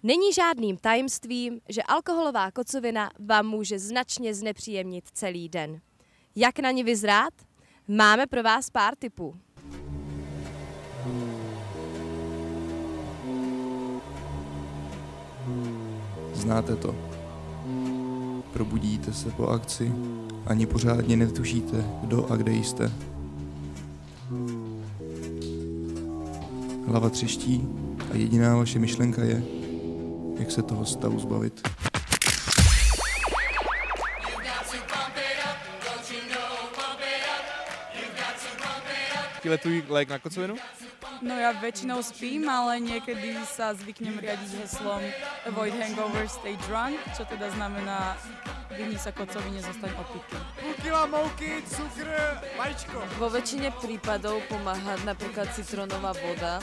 Není žádným tajemstvím, že alkoholová kocovina vám může značně znepříjemnit celý den. Jak na ní vyzrát? Máme pro vás pár tipů. Znáte to. Probudíte se po akci, ani pořádně netušíte, kdo a kde jste. Hlava třeští a jediná vaše myšlenka je, jak se toho stavu zbavit. Je tvůj lék na kocovinu? No ja väčšinou spím, ale niekedy sa zvyknem riadiť heslom Avoid hangover, stay drunk, čo teda znamená vyhni sa kocovine, zostaň opitý. Půl kila mouky, cukr, vajíčko. Vo väčšine prípadov pomáha napríklad citronová voda,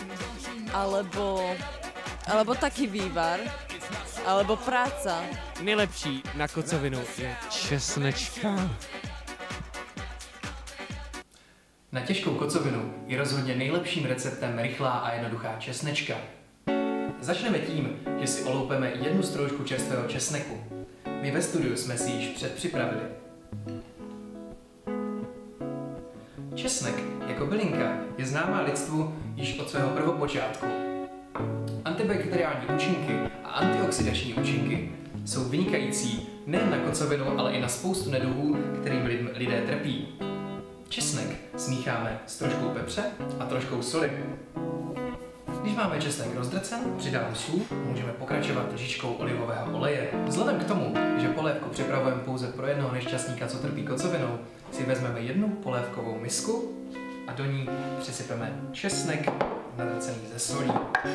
alebo taký vývar, alebo práca. Nejlepší na kocovinu je česnečka. Na těžkou kocovinu je rozhodně nejlepším receptem rychlá a jednoduchá česnečka. Začneme tím, že si oloupeme jednu stroužku čerstvého česneku. My ve studiu jsme si již předpřipravili. Česnek jako bylinka je známá lidstvu již od svého prvopočátku. Antibakteriální účinky a antioxidační účinky jsou vynikající nejen na kocovinu, ale i na spoustu neduhů, kterým lidé trpí. Česnek smícháme s troškou pepře a troškou soli. Když máme česnek rozdrcen, přidám sůl, můžeme pokračovat lžičkou olivového oleje. Vzhledem k tomu, že polévku připravujeme pouze pro jednoho nešťastníka, co trpí kocovinou, si vezmeme jednu polévkovou misku a do ní přisypeme česnek nadrcený ze solí.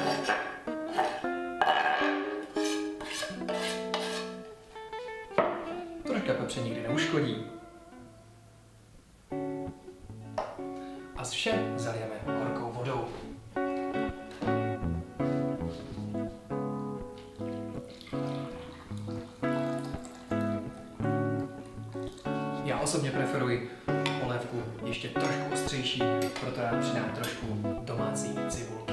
Troška pepře nikdy neuškodí. A vše zalijeme horkou vodou. Já osobně preferuji polévku ještě trošku ostřejší, proto rád přidám trošku domácí cibulky.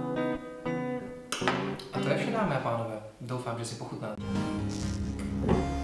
A to je vše, dámy a pánové. Doufám, že si pochutnáte.